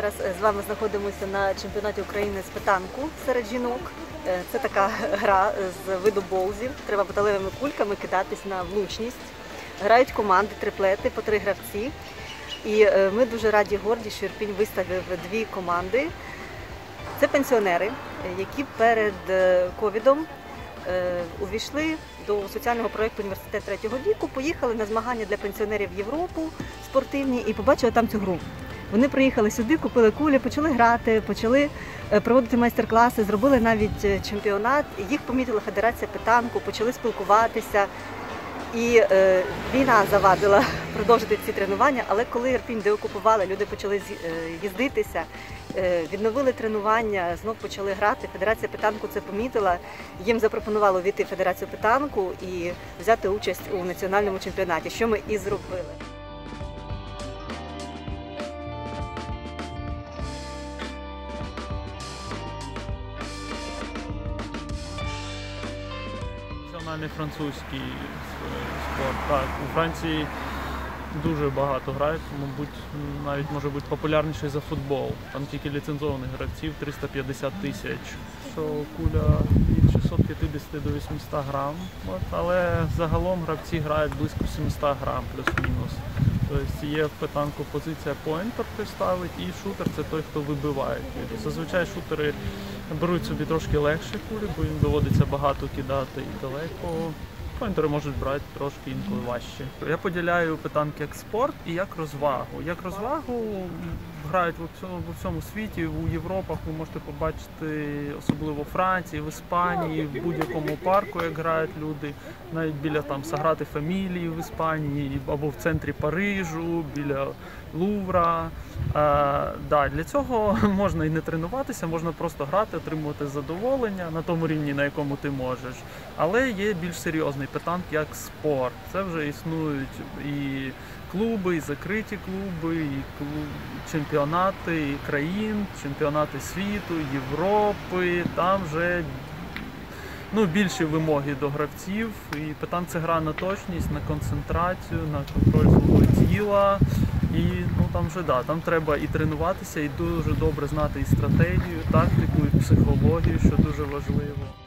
зараз з вами знаходимося на чемпіонаті України з петанку серед жінок. Це така гра з виду боузів. Треба металевими кульками кидатись на влучність. Грають команди, триплети, по 3 гравці. І ми дуже раді і горді, що Ірпінь виставив 2 команди. Це пенсіонери, які перед ковідом увійшли до соціального проєкту «Університет третього віку», поїхали на змагання для пенсіонерів в Європу спортивні і побачили там цю гру. Вони приїхали сюди, купили кулі, почали грати, почали проводити майстер-класи, зробили навіть чемпіонат. Їх помітила Федерація петанку, почали спілкуватися. І війна завадила продовжити ці тренування, але коли Ірпінь деокупували, люди почали їздитися, відновили тренування, знов почали грати. Федерація петанку це помітила, їм запропонувало увійти в Федерацію петанку і взяти участь у національному чемпіонаті, що ми і зробили. Національний французький спорт. Так, у Франції дуже багато грають, мабуть, навіть може бути популярніший за футбол. Там тільки ліцензованих гравців 350 тисяч, що куля від 650 до 800 грам. Але загалом гравці грають близько 700 грам плюс-мінус. Тобто є в петанку позиція поінтер, хто ставить, і шутер – це той, хто вибиває кулі. Зазвичай шутери беруть собі трошки легші кулі, бо їм доводиться багато кидати і далеко. Поінтери можуть брати трошки інколи важче. Я поділяю петанк як спорт і як розвагу. Як розвагу грають в усьому світі, у Європах ви можете побачити, особливо в Франції, в Іспанії, в будь-якому парку, як грають люди, навіть біля Саграти Фамілії в Іспанії, або в центрі Парижу, біля Лувра. Для цього можна і не тренуватися, можна просто грати, отримувати задоволення на тому рівні, на якому ти можеш. Але є більш серйозний петанк як спорт. Це вже існують і клуби, і закриті клуби, і чемпіонати і країн, чемпіонати світу, Європи. Там вже більші вимоги до гравців. І петанк – це гра на точність, на концентрацію, на контроль свого тіла. І там треба і тренуватися, і дуже добре знати і стратегію, і тактику, і психологію, що дуже важливо.